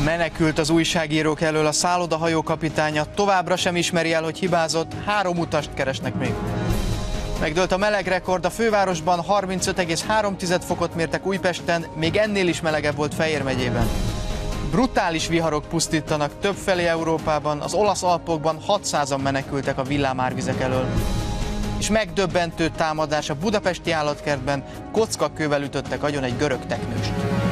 Menekült az újságírók elől a szállodahajó kapitánya, továbbra sem ismeri el, hogy hibázott, 3 utast keresnek még. Megdőlt a melegrekord, a fővárosban 35,3 fokot mértek Újpesten, még ennél is melegebb volt Fejér megyében. Brutális viharok pusztítanak többfelé Európában, az olasz Alpokban 600-an menekültek a villámárvizek elől. És megdöbbentő támadás a budapesti állatkertben, kockakővel ütöttek agyon egy görög teknőst.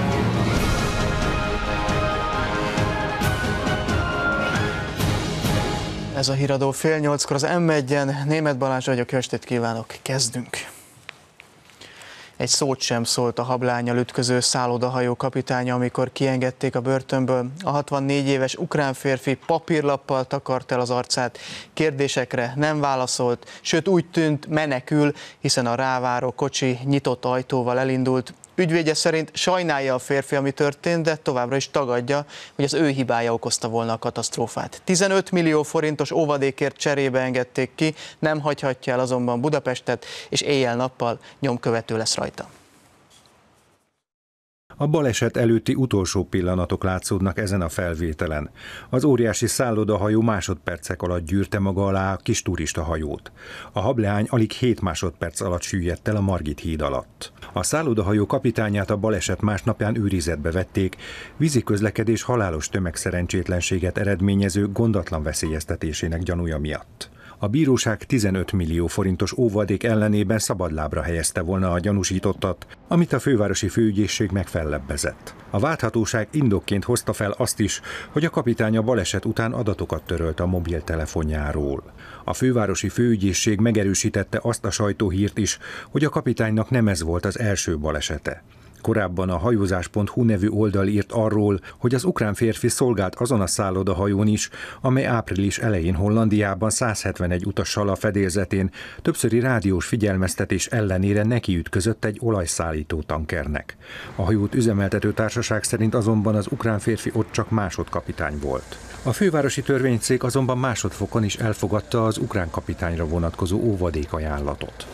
Ez a híradó 7:30-kor az M1-en. Németh Balázs vagyok, jó estét kívánok, kezdünk. Egy szót sem szólt a hablánnyal ütköző szállodahajó kapitánya, amikor kiengedték a börtönből. A 64 éves ukrán férfi papírlappal takart el az arcát, kérdésekre nem válaszolt, sőt úgy tűnt menekül, hiszen a ráváró kocsi nyitott ajtóval elindult. Ügyvédje szerint sajnálja a férfi, ami történt, de továbbra is tagadja, hogy az ő hibája okozta volna a katasztrófát. 15 millió forintos óvadékért cserébe engedték ki, nem hagyhatja el azonban Budapestet, és éjjel-nappal nyomkövető lesz rajta. A baleset előtti utolsó pillanatok látszódnak ezen a felvételen. Az óriási szállodahajó másodpercek alatt gyűrte maga alá a kis turistahajót. A hableány alig 7 másodperc alatt süllyedt el a Margit híd alatt. A szállodahajó kapitányát a baleset másnapján őrizetbe vették, vízi közlekedés halálos tömegszerencsétlenséget eredményező gondatlan veszélyeztetésének gyanúja miatt. A bíróság 15 millió forintos óvadék ellenében szabadlábra helyezte volna a gyanúsítottat, amit a fővárosi főügyészség megfellebbezett. A válthatóság indokként hozta fel azt is, hogy a kapitány a baleset után adatokat törölt a mobiltelefonjáról. A fővárosi főügyészség megerősítette azt a sajtóhírt is, hogy a kapitánynak nem ez volt az első balesete. Korábban a hajózás.hu nevű oldal írt arról, hogy az ukrán férfi szolgált azon a szállodahajón is, amely április elején Hollandiában 171 utassal a fedélzetén többszöri rádiós figyelmeztetés ellenére nekiütközött egy olajszállító tankernek. A hajót üzemeltető társaság szerint azonban az ukrán férfi ott csak másodkapitány volt. A fővárosi törvényszék azonban másodfokon is elfogadta az ukrán kapitányra vonatkozó óvadékajánlatot.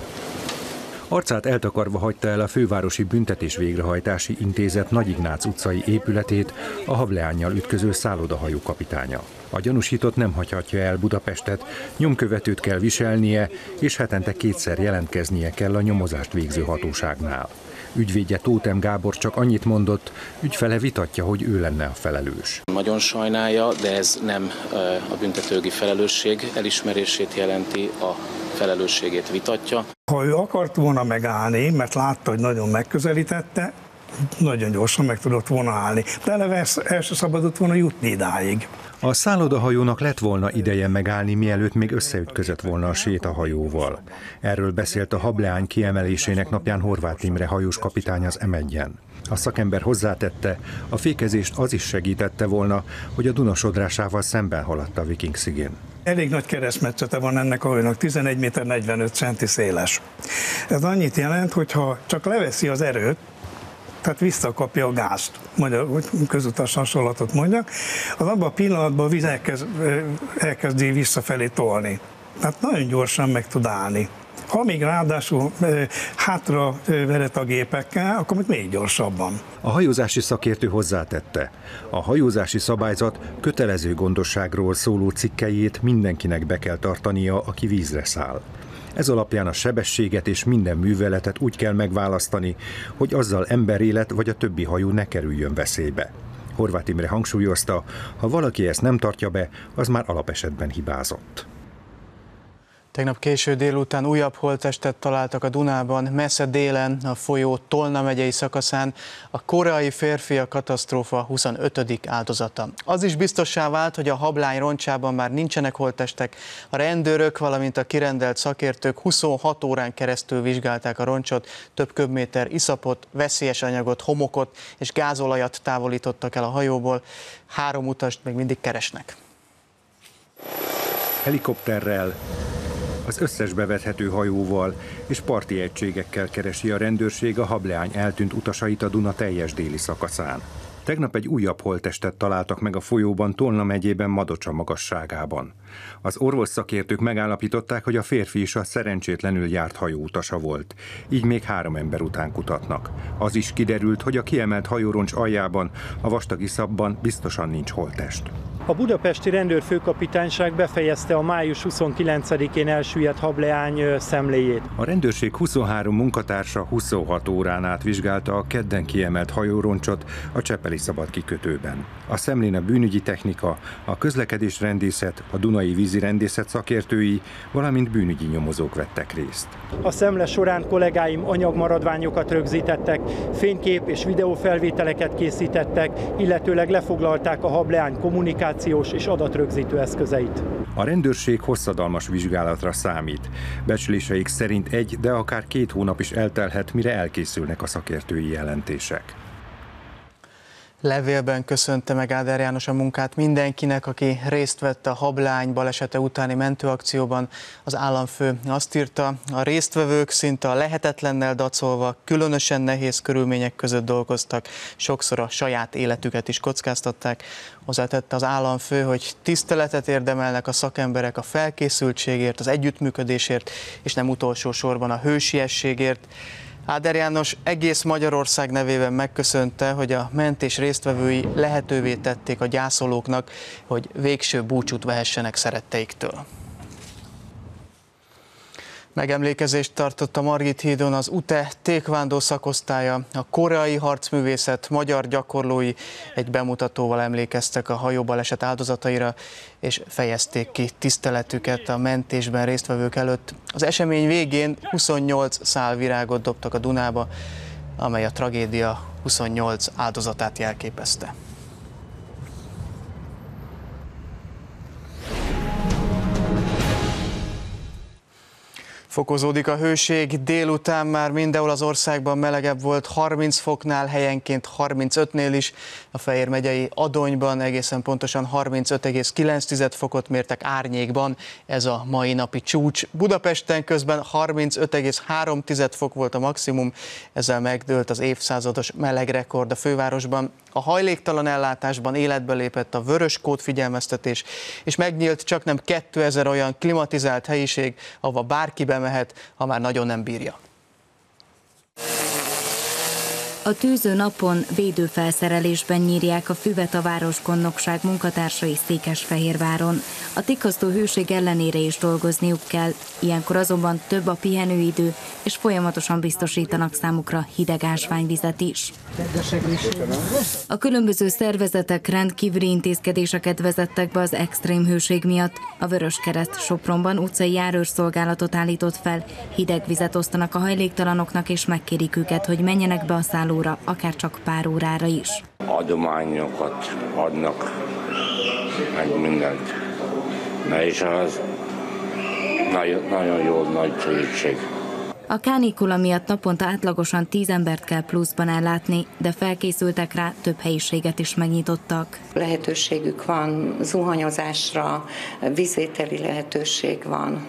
Arcát eltakarva hagyta el a fővárosi büntetés végrehajtási intézet Nagy Ignác utcai épületét a hableánnyal ütköző szállodahajó kapitánya. A gyanúsított nem hagyhatja el Budapestet, nyomkövetőt kell viselnie, és hetente 2-szer jelentkeznie kell a nyomozást végző hatóságnál. Ügyvédje Tóth Gábor csak annyit mondott, ügyfele vitatja, hogy ő lenne a felelős. Nagyon sajnálja, de ez nem a büntetőjogi felelősség elismerését jelenti, a felelősségét vitatja. Ha ő akart volna megállni, mert látta, hogy nagyon megközelítette, nagyon gyorsan meg tudott volna állni. De eleve el se szabadott volna jutni idáig. A szállodahajónak lett volna ideje megállni, mielőtt még összeütközött volna a sétahajóval. Erről beszélt a hableány kiemelésének napján Horváth Imre hajós kapitány az M1-en. A szakember hozzátette, a fékezést az is segítette volna, hogy a Duna sodrásával szemben haladt a Viking szigén. Elég nagy keresztmetszete van ennek a hajónak, 11 méter 45 centi széles. Ez annyit jelent, hogy ha csak leveszi az erőt, tehát visszakapja a gázt, hogy közutas hasonlatot mondjak, az abban a pillanatban a víz elkezdi visszafelé tolni. Tehát nagyon gyorsan meg tud állni. Ha még ráadásul hátra veret a gépekkel, akkor még gyorsabban. A hajózási szakértő hozzátette, a hajózási szabályzat kötelező gondosságról szóló cikkelyét mindenkinek be kell tartania, aki vízre száll. Ez alapján a sebességet és minden műveletet úgy kell megválasztani, hogy azzal emberélet vagy a többi hajó ne kerüljön veszélybe. Horváth Imre hangsúlyozta, ha valaki ezt nem tartja be, az már alapesetben hibázott. Tegnap késő délután újabb holttestet találtak a Dunában, messze délen, a folyó Tolna megyei szakaszán. A koreai férfi a katasztrófa 25. áldozata. Az is biztossá vált, hogy a hablány roncsában már nincsenek holttestek. A rendőrök, valamint a kirendelt szakértők 26 órán keresztül vizsgálták a roncsot, több köbméter iszapot, veszélyes anyagot, homokot és gázolajat távolítottak el a hajóból. 3 utast még mindig keresnek. Helikopterrel, az összes bevethető hajóval és parti egységekkel keresi a rendőrség a hableány eltűnt utasait a Duna teljes déli szakaszán. Tegnap egy újabb holttestet találtak meg a folyóban Tolna megyében Madocsa magasságában. Az orvosszakértők megállapították, hogy a férfi is a szerencsétlenül járt hajóutasa volt. Így még 3 ember után kutatnak. Az is kiderült, hogy a kiemelt hajóroncs aljában, a vastag iszapban biztosan nincs holttest. A budapesti rendőrfőkapitányság befejezte a május 29-én elsüllyedt hableány szemléjét. A rendőrség 23 munkatársa 26 órán át vizsgálta a kedden kiemelt hajóroncsot a Csepeli szabad kikötőben. A szemlén a bűnügyi technika, a közlekedésrendészet, a Dunai vízirendészet szakértői, valamint bűnügyi nyomozók vettek részt. A szemle során kollégáim anyagmaradványokat rögzítettek, fénykép és videófelvételeket készítettek, illetőleg lefoglalták a hableány kommunikációs és adatrögzítő eszközeit. A rendőrség hosszadalmas vizsgálatra számít. Becsléseik szerint 1, de akár 2 hónap is eltelhet, mire elkészülnek a szakértői jelentések. Levélben köszönte meg Áder János a munkát mindenkinek, aki részt vett a hableány balesete utáni mentőakcióban. Az államfő azt írta, a résztvevők szinte a lehetetlennel dacolva, különösen nehéz körülmények között dolgoztak, sokszor a saját életüket is kockáztatták. Hozzátette az államfő, hogy tiszteletet érdemelnek a szakemberek a felkészültségért, az együttműködésért, és nem utolsó sorban a hősiességért. Áder János egész Magyarország nevében megköszönte, hogy a mentés résztvevői lehetővé tették a gyászolóknak, hogy végső búcsút vehessenek szeretteiktől. Megemlékezést tartott a Margit hídon az UTE taekwondo szakosztálya, a koreai harcművészet magyar gyakorlói egy bemutatóval emlékeztek a hajóbaleset áldozataira, és fejezték ki tiszteletüket a mentésben résztvevők előtt. Az esemény végén 28 szál virágot dobtak a Dunába, amely a tragédia 28 áldozatát jelképezte. Fokozódik a hőség, délután már mindenhol az országban melegebb volt, 30 foknál, helyenként 35-nél is. A Fejér megyei Adonyban egészen pontosan 35,9 fokot mértek árnyékban, ez a mai napi csúcs. Budapesten közben 35,3 fok volt a maximum, ezzel megdőlt az évszázados melegrekord a fővárosban. A hajléktalan ellátásban életbe lépett a vörös kód figyelmeztetés, és megnyílt csaknem 2000 olyan klimatizált helyiség, ahova bárki bemehet, ha már nagyon nem bírja. A tűző napon védőfelszerelésben nyírják a füvet a városgondnokság munkatársai Székesfehérváron. A tikasztó hőség ellenére is dolgozniuk kell, ilyenkor azonban több a pihenőidő, és folyamatosan biztosítanak számukra hideg ásványvizet is. A különböző szervezetek rendkívüli intézkedéseket vezettek be az extrém hőség miatt. A Vöröskereszt Sopronban utcai járőrszolgálatot állított fel, hideg vizet osztanak a hajléktalanoknak, és megkérik őket, hogy menjenek be a szállóra, akár csak pár órára is. Adományokat adnak, meg mindent. Na és az nagyon jó, nagy segítség. A kánikula miatt naponta átlagosan 10 embert kell pluszban ellátni, de felkészültek rá, több helyiséget is megnyitottak. Lehetőségük van zuhanyozásra, vízvételi lehetőség van.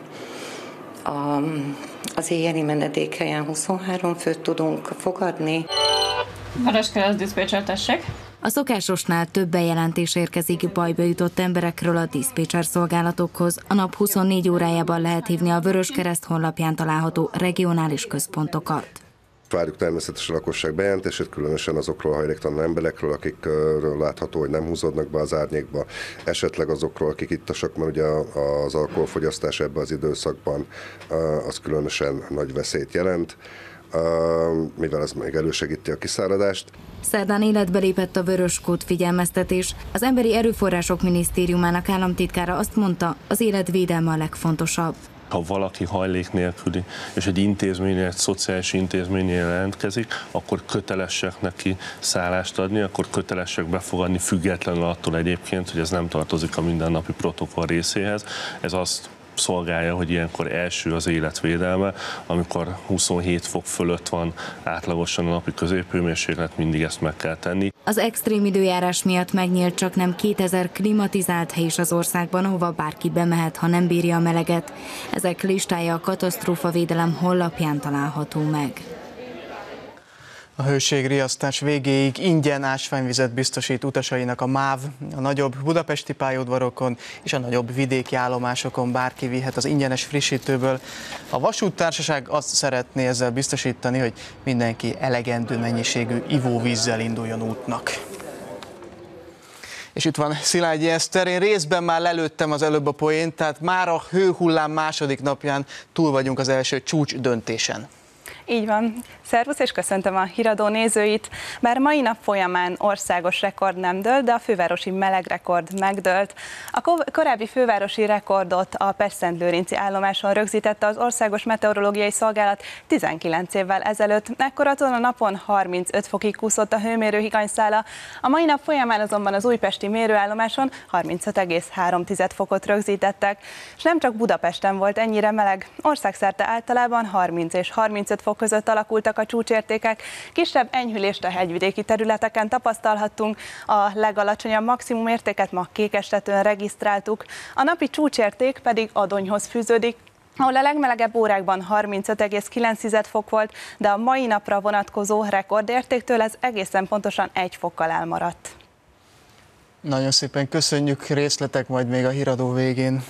Az éjjeli menedékhelyen 23 főt tudunk fogadni. Vöröskereszt diszpécser, tessék! A szokásosnál több bejelentés érkezik bajba jutott emberekről a diszpécser szolgálatokhoz. A nap 24 órájában lehet hívni a Vöröskereszt honlapján található regionális központokat. Várjuk természetesen a lakosság bejelentését, különösen azokról a hajléktalan emberekről, akikről látható, hogy nem húzódnak be az árnyékba, esetleg azokról, akik ittasak, mert ugye az alkoholfogyasztás ebben az időszakban az különösen nagy veszélyt jelent, mivel ez még elősegíti a kiszáradást. Szerdán életbe lépett a vörös kód figyelmeztetés. Az Emberi Erőforrások Minisztériumának államtitkára azt mondta, az életvédelme a legfontosabb. Ha valaki hajlék nélküli, és egy intézménynél, egy szociális intézménynél jelentkezik, akkor kötelesek neki szállást adni, akkor kötelesek befogadni, függetlenül attól egyébként, hogy ez nem tartozik a mindennapi protokoll részéhez. Ez azt szolgálja, hogy ilyenkor első az életvédelme, amikor 27 fok fölött van átlagosan a napi középhőmérséklet, mindig ezt meg kell tenni. Az extrém időjárás miatt megnyílt csaknem 2000 klimatizált hely is az országban, ahova bárki bemehet, ha nem bírja a meleget. Ezek listája a katasztrófavédelem honlapján található meg. A hőségriasztás végéig ingyen ásványvizet biztosít utasainak a MÁV, a nagyobb budapesti pályaudvarokon és a nagyobb vidéki állomásokon bárki vihet az ingyenes frissítőből. A vasúttársaság azt szeretné ezzel biztosítani, hogy mindenki elegendő mennyiségű ivóvízzel induljon útnak. És itt van Szilágyi Eszter, én részben már lelőttem az előbb a poént, tehát már a hőhullám második napján túl vagyunk az első csúcs döntésen. Így van. Szervusz, és köszöntöm a Híradó nézőit. Bár mai nap folyamán országos rekord nem dőlt, de a fővárosi melegrekord megdőlt. A korábbi fővárosi rekordot a Pestszentlőrinci állomáson rögzítette az Országos Meteorológiai Szolgálat 19 évvel ezelőtt. Ekkor azon a napon 35 fokig kúszott a hőmérő higanyszála. A mai nap folyamán azonban az újpesti mérőállomáson 35,3 fokot rögzítettek. És nem csak Budapesten volt ennyire meleg, országszerte általában 30 és 35 fok között alakultak a csúcsértékek. Kisebb enyhülést a hegyvidéki területeken tapasztalhattunk, a legalacsonyabb maximum értéket ma Kékestetőn regisztráltuk. A napi csúcsérték pedig Adonyhoz fűződik, ahol a legmelegebb órákban 35,9 fok volt, de a mai napra vonatkozó rekordértéktől ez egészen pontosan 1 fokkal elmaradt. Nagyon szépen köszönjük, részletek majd még a híradó végén.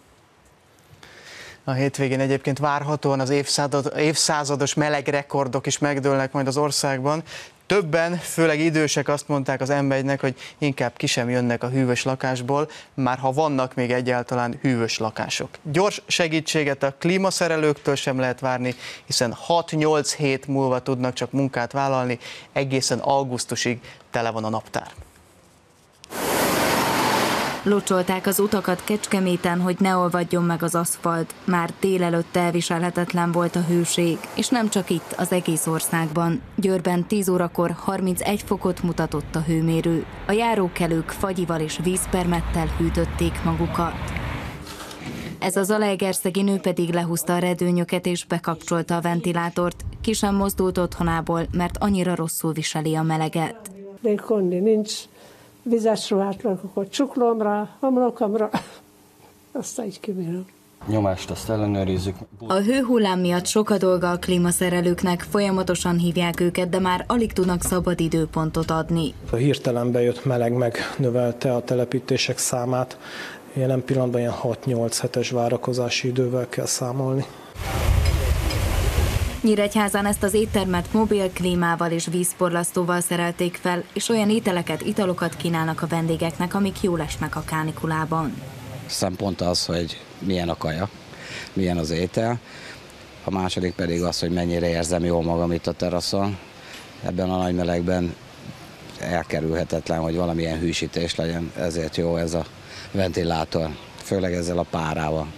A hétvégén egyébként várhatóan az évszázados meleg rekordok is megdőlnek majd az országban. Többen, főleg idősek azt mondták az M1-nek, hogy inkább ki sem jönnek a hűvös lakásból, már ha vannak még egyáltalán hűvös lakások. Gyors segítséget a klímaszerelőktől sem lehet várni, hiszen 6-8 hét múlva tudnak csak munkát vállalni, egészen augusztusig tele van a naptár. Locsolták az utakat Kecskeméten, hogy ne olvadjon meg az aszfalt. Már délelőtt elviselhetetlen volt a hőség, és nem csak itt, az egész országban. Győrben 10 órakor 31 fokot mutatott a hőmérő. A járókelők fagyival és vízpermettel hűtötték magukat. Ez a zalaegerszegi nő pedig lehúzta a redőnyöket és bekapcsolta a ventilátort. Ki sem mozdult otthonából, mert annyira rosszul viseli a meleget. Konni nincs. Vizes ruhát rakok csuklomra, homlokomra, aztán így kibírom. Nyomást azt ellenőrizzük. A hőhullám miatt sok a dolga a klímaszerelőknek, folyamatosan hívják őket, de már alig tudnak szabad időpontot adni. A hirtelen bejött meleg megnövelte a telepítések számát. Jelen pillanatban ilyen 6-8 hetes várakozási idővel kell számolni. Nyíregyházán ezt az éttermet mobil klímával és vízporlasztóval szerelték fel, és olyan ételeket, italokat kínálnak a vendégeknek, amik jól esnek a kánikulában. Szempont az, hogy milyen a kaja, milyen az étel. A második pedig az, hogy mennyire érzem jól magam itt a teraszon. Ebben a nagy melegben elkerülhetetlen, hogy valamilyen hűsítés legyen, ezért jó ez a ventilátor, főleg ezzel a párával.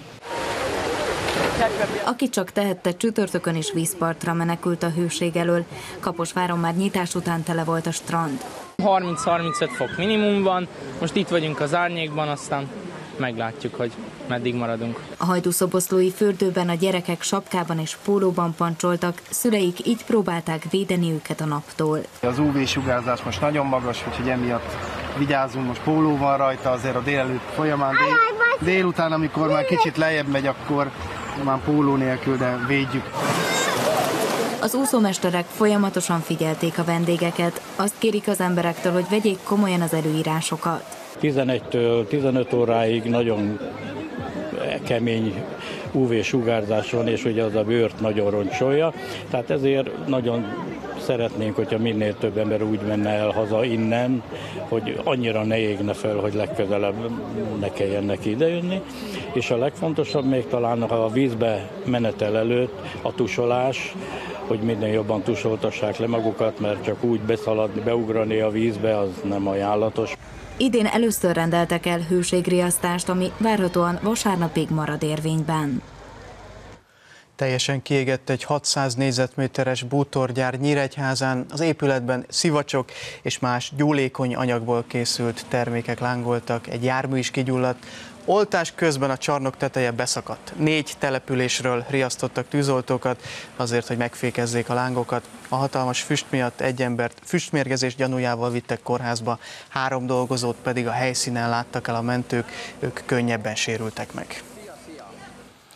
Aki csak tehette, csütörtökön is vízpartra menekült a hőség elől. Kaposváron már nyitás után tele volt a strand. 30-35 fok minimum van, most itt vagyunk az árnyékban, aztán meglátjuk, hogy meddig maradunk. A hajdúszoboszlói fürdőben a gyerekek sapkában és pólóban pancsoltak, szüleik így próbálták védeni őket a naptól. Az UV-sugárzás most nagyon magas, úgyhogy emiatt vigyázzunk, most póló van rajta, azért a délelőtt folyamán, délután, amikor már kicsit lejjebb megy, akkor már póló nélkül, de védjük. Az úszómesterek folyamatosan figyelték a vendégeket, azt kérik az emberektől, hogy vegyék komolyan az előírásokat. 11-től 15 óráig nagyon kemény UV-sugárzás van, és ugye az a bőrt nagyon roncsolja, tehát ezért nagyon szeretnénk, hogyha minél több ember úgy menne el haza innen, hogy annyira ne égne fel, hogy legközelebb ne kelljen neki idejönni. És a legfontosabb még talán a vízbe menetel előtt a tusolás, hogy minden jobban tusoltassák le magukat, mert csak úgy beszaladni, beugrani a vízbe, az nem ajánlatos. Idén először rendeltek el hőségriasztást, ami várhatóan vasárnapig marad érvényben. Teljesen kiégett egy 600 négyzetméteres bútorgyár Nyíregyházán, az épületben szivacsok és más gyúlékony anyagból készült termékek lángoltak, egy jármű is kigyulladt, oltás közben a csarnok teteje beszakadt. 4 településről riasztottak tűzoltókat azért, hogy megfékezzék a lángokat. A hatalmas füst miatt egy embert füstmérgezés gyanújával vittek kórházba, 3 dolgozót pedig a helyszínen láttak el a mentők, ők könnyebben sérültek meg.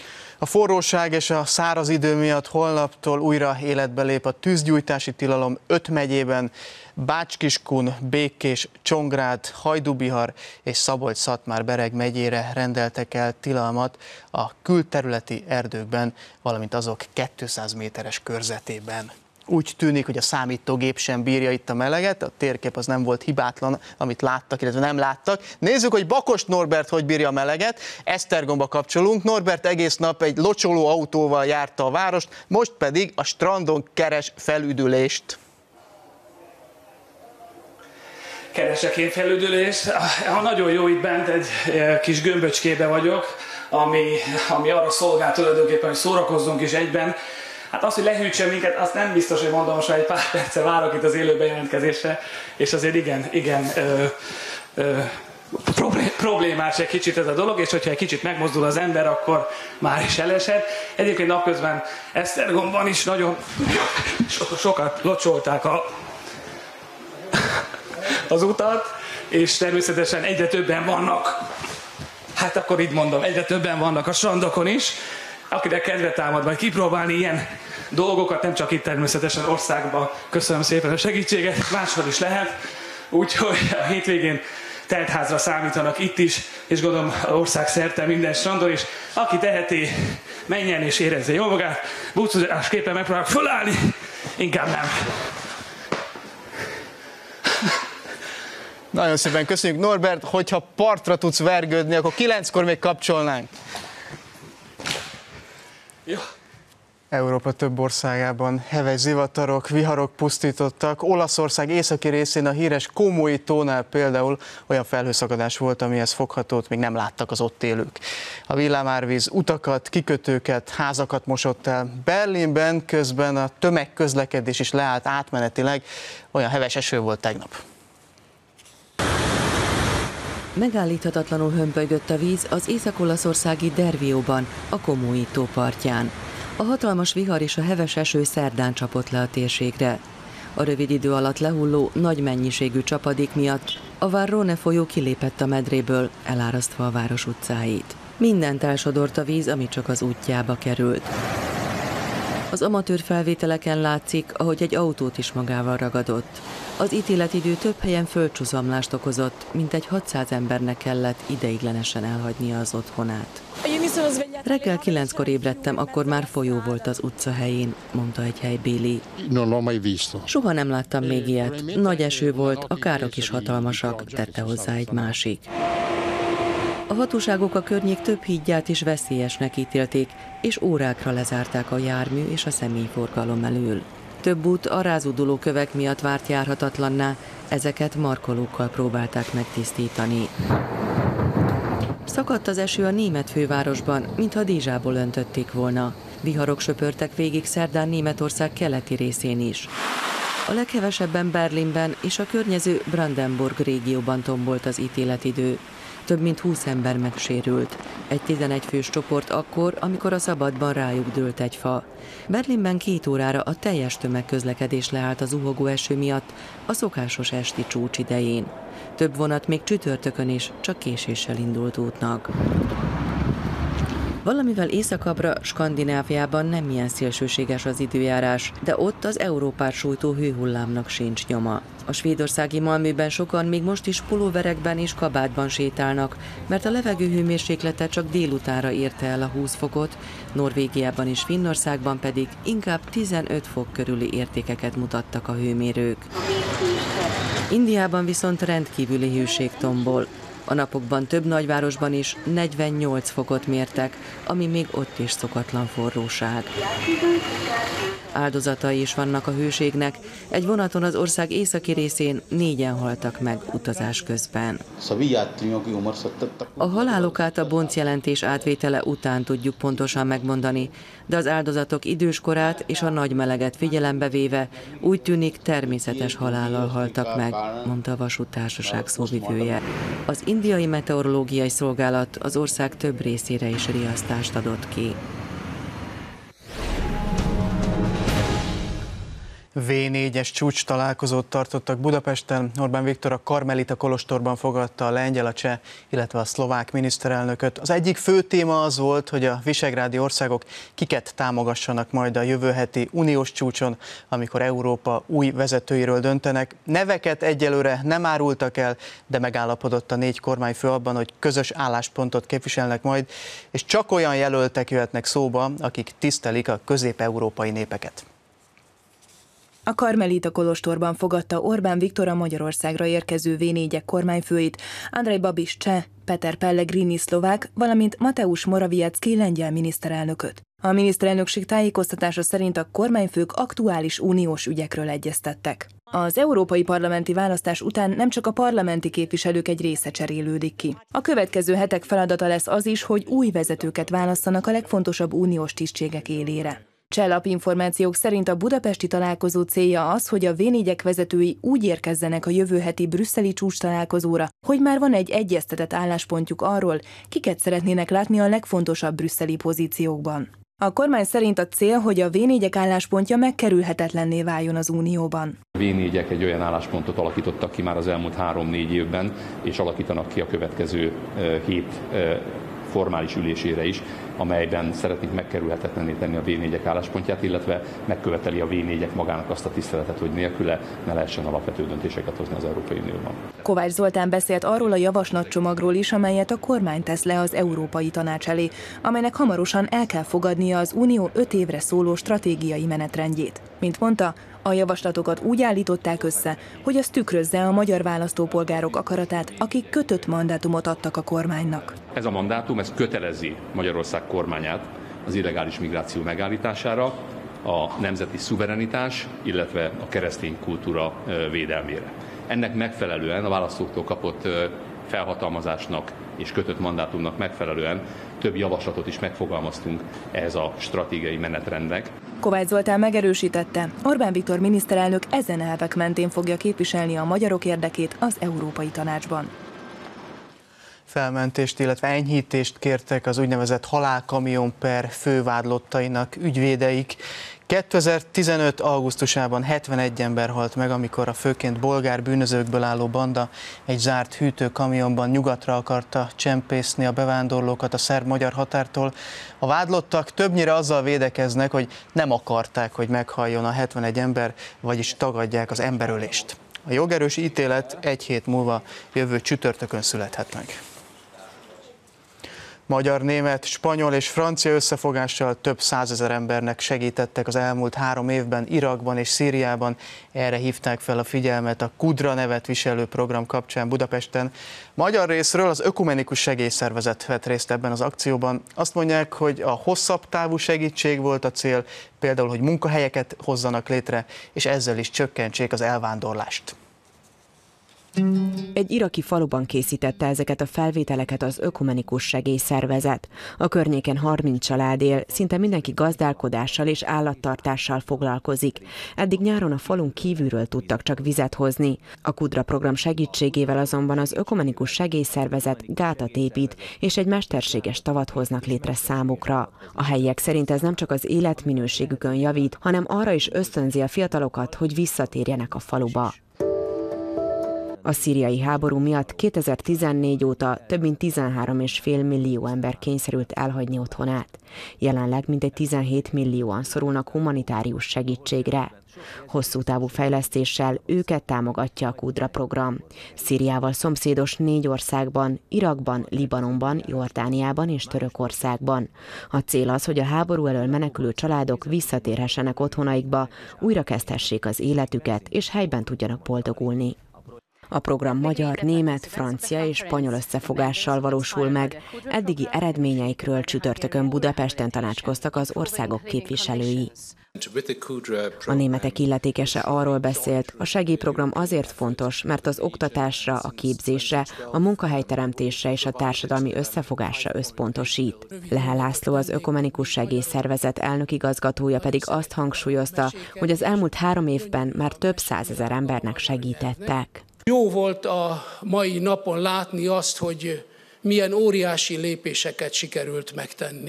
A forróság és a száraz idő miatt holnaptól újra életbe lép a tűzgyújtási tilalom 5 megyében. Bács-Kiskun, Békés, Csongrád, Hajdú-Bihar és Szabolcs-Szatmár-Bereg megyére rendeltek el tilalmat a külterületi erdőkben, valamint azok 200 méteres körzetében. Úgy tűnik, hogy a számítógép sem bírja itt a meleget, a térkép az nem volt hibátlan, amit láttak, illetve nem láttak. Nézzük, hogy Bakos Norbert hogy bírja a meleget. Esztergomba kapcsolunk. Norbert egész nap egy locsoló autóval járta a várost, most pedig a strandon keres felüdülést. Keresek én felüdülést. Nagyon jó itt bent, egy kis gömböcskébe vagyok, ami arra szolgál tulajdonképpen, hogy szórakozzunk is egyben. Hát az, hogy lehűtse minket, azt nem biztos, hogy mondom, most már egy pár perccel várok itt az élő bejelentkezésre, és azért igen problémás egy kicsit ez a dolog, és hogyha egy kicsit megmozdul az ember, akkor már is elesett. Egyébként napközben Esztergomban is nagyon sokat locsolták az utat, és természetesen egyre többen vannak, hát akkor így mondom, egyre többen vannak a strandokon is, akinek kedve támad majd kipróbálni ilyen dolgokat, nem csak itt természetesen országban. Köszönöm szépen a segítséget, máshol is lehet. Úgyhogy a hétvégén teltházra számítanak itt is, és gondolom ország szerte minden strandon is. Aki teheti, menjen és érezze jól magát. Búcsúzásképpen megpróbálok fölállni, inkább nem. Nagyon szépen köszönjük, Norbert, hogyha partra tudsz vergődni, akkor 9-kor még kapcsolnánk. Jó. Európa több országában heves zivatarok, viharok pusztítottak. Olaszország északi részén a híres Comói tónál például olyan felhőszakadás volt, amihez foghatót még nem láttak az ott élők. A villámárvíz utakat, kikötőket, házakat mosott el. Berlinben közben a tömegközlekedés is leállt átmenetileg, olyan heves eső volt tegnap. Megállíthatatlanul hömpölygött a víz az észak-olaszországi Dervióban, a Comói tó partján. A hatalmas vihar és a heves eső szerdán csapott le a térségre. A rövid idő alatt lehulló, nagy mennyiségű csapadék miatt a Varrone folyó kilépett a medréből, elárasztva a város utcáit. Mindent elsodort a víz, ami csak az útjába került. Az amatőr felvételeken látszik, ahogy egy autót is magával ragadott. Az ítéletidő több helyen földcsúszamlást okozott, mintegy 600 embernek kellett ideiglenesen elhagynia az otthonát. Reggel 9-kor ébredtem, akkor már folyó volt az utca helyén, mondta egy helybéli. Soha nem láttam még ilyet. Nagy eső volt, a károk is hatalmasak, tette hozzá egy másik. A hatóságok a környék több hídját is veszélyesnek ítélték, és órákra lezárták a jármű és a személyforgalom elől. Több út a rázóduló kövek miatt várt járhatatlanná, ezeket markolókkal próbálták megtisztítani. Szakadt az eső a német fővárosban, mintha Dézsából öntötték volna. Viharok söpörtek végig szerdán Németország keleti részén is. A leghevesebben Berlinben és a környező Brandenburg régióban tombolt az ítéletidő. Több mint 20 ember megsérült. Egy 11 fős csoport akkor, amikor a szabadban rájuk dőlt egy fa. Berlinben 2 órára a teljes tömegközlekedés leállt a zuhogó eső miatt a szokásos esti csúcs idején. Több vonat még csütörtökön is csak késéssel indult útnak. Valamivel északabbra, Skandináviában nem ilyen szélsőséges az időjárás, de ott az Európát sújtó hőhullámnak sincs nyoma. A svédországi Malmöben sokan még most is pulóverekben és kabátban sétálnak, mert a levegő hőmérséklete csak délutánra érte el a 20 fokot, Norvégiában és Finnországban pedig inkább 15 fok körüli értékeket mutattak a hőmérők. Indiában viszont rendkívüli hőség tombol. A napokban több nagyvárosban is 48 fokot mértek, ami még ott is szokatlan forróság. Áldozatai is vannak a hőségnek. Egy vonaton az ország északi részén 4-en haltak meg utazás közben. A halálokát a boncjelentés átvétele után tudjuk pontosan megmondani, de az áldozatok időskorát és a nagy meleget figyelembe véve úgy tűnik természetes halállal haltak meg, mondta a vasúttársaság szóvivője. Az indiai meteorológiai szolgálat az ország több részére is riasztást adott ki. V4-es csúcs találkozót tartottak Budapesten. Orbán Viktor a Karmelita kolostorban fogadta a lengyel, a cseh, illetve a szlovák miniszterelnököt. Az egyik fő téma az volt, hogy a visegrádi országok kiket támogassanak majd a jövő heti uniós csúcson, amikor Európa új vezetőiről döntenek. Neveket egyelőre nem árultak el, de megállapodott a 4 kormányfő abban, hogy közös álláspontot képviselnek majd, és csak olyan jelöltek jöhetnek szóba, akik tisztelik a közép-európai népeket. A Karmelita kolostorban fogadta Orbán Viktor a Magyarországra érkező V4-ek kormányfőit, Andrej Babiš cseh, Peter Pellegrini szlovák, valamint Mateusz Morawiecki lengyel miniszterelnököt. A miniszterelnökség tájékoztatása szerint a kormányfők aktuális uniós ügyekről egyeztettek. Az európai parlamenti választás után nem csak a parlamenti képviselők egy része cserélődik ki. A következő hetek feladata lesz az is, hogy új vezetőket válasszanak a legfontosabb uniós tisztségek élére. Cseh lapinformációk szerint a budapesti találkozó célja az, hogy a V4-ek vezetői úgy érkezzenek a jövő heti brüsszeli csúcs találkozóra, hogy már van egy egyeztetett álláspontjuk arról, kiket szeretnének látni a legfontosabb brüsszeli pozíciókban. A kormány szerint a cél, hogy a V4-ek álláspontja megkerülhetetlenné váljon az Unióban. A V4-ek egy olyan álláspontot alakítottak ki már az elmúlt 3-4 évben, és alakítanak ki a következő 7 formális ülésére is, amelyben szeretnék megkerülhetetlenné tenni a V4-ek álláspontját, illetve megköveteli a V4-ek magának azt a tiszteletet, hogy nélküle ne lehessen alapvető döntéseket hozni az Európai Unióban. Kovács Zoltán beszélt arról a javaslatcsomagról is, amelyet a kormány tesz le az Európai Tanács elé, amelynek hamarosan el kell fogadnia az Unió 5 évre szóló stratégiai menetrendjét. Mint mondta, a javaslatokat úgy állították össze, hogy az tükrözze a magyar választópolgárok akaratát, akik kötött mandátumot adtak a kormánynak. Ez a mandátum kötelezi Magyarország kormányát az illegális migráció megállítására, a nemzeti szuverenitás, illetve a keresztény kultúra védelmére. Ennek megfelelően a választóktól kapott felhatalmazásnak és kötött mandátumnak megfelelően több javaslatot is megfogalmaztunk ehhez a stratégiai menetrendnek. Kovács Zoltán megerősítette, Orbán Viktor miniszterelnök ezen elvek mentén fogja képviselni a magyarok érdekét az Európai Tanácsban. Felmentést, illetve enyhítést kértek az úgynevezett halálkamion per fővádlottainak ügyvédeik. 2015. augusztusában 71 ember halt meg, amikor a főként bolgár bűnözőkből álló banda egy zárt hűtőkamionban nyugatra akarta csempészni a bevándorlókat a szerb-magyar határtól. A vádlottak többnyire azzal védekeznek, hogy nem akarták, hogy meghalljon a 71 ember, vagyis tagadják az emberölést. A jogerős ítélet 1 hét múlva jövő csütörtökön születhet meg. Magyar, német, spanyol és francia összefogással több 100 000 embernek segítettek az elmúlt 3 évben Irakban és Szíriában. Erre hívták fel a figyelmet a Kudra nevet viselő program kapcsán Budapesten. Magyar részről az Ökumenikus Segélyszervezet vett részt ebben az akcióban. Azt mondják, hogy a hosszabb távú segítség volt a cél, például, hogy munkahelyeket hozzanak létre, és ezzel is csökkentsék az elvándorlást. Egy iraki faluban készítette ezeket a felvételeket az Ökumenikus Segélyszervezet. A környéken 30 család él, szinte mindenki gazdálkodással és állattartással foglalkozik. Eddig nyáron a falun kívülről tudtak csak vizet hozni. A Kudra program segítségével azonban az Ökumenikus Segélyszervezet gátat épít, és egy mesterséges tavat hoznak létre számukra. A helyiek szerint ez nem csak az életminőségükön javít, hanem arra is ösztönzi a fiatalokat, hogy visszatérjenek a faluba. A szíriai háború miatt 2014 óta több mint 13,5 millió ember kényszerült elhagyni otthonát. Jelenleg mintegy 17 millióan szorulnak humanitárius segítségre. Hosszú távú fejlesztéssel őket támogatja a Kudra program. Szíriával szomszédos 4 országban, Irakban, Libanonban, Jordániában és Törökországban. A cél az, hogy a háború elől menekülő családok visszatérhessenek otthonaikba, újrakezdhessék az életüket és helyben tudjanak boldogulni. A program magyar, német, francia és spanyol összefogással valósul meg. Eddigi eredményeikről csütörtökön Budapesten tanácskoztak az országok képviselői. A németek illetékese arról beszélt, a segélyprogram azért fontos, mert az oktatásra, a képzésre, a munkahelyteremtésre és a társadalmi összefogásra összpontosít. Lehel László, az Ökumenikus Segélyszervezet elnökigazgatója pedig azt hangsúlyozta, hogy az elmúlt 3 évben már több 100 000 embernek segítettek. Jó volt a mai napon látni azt, hogy milyen óriási lépéseket sikerült megtenni.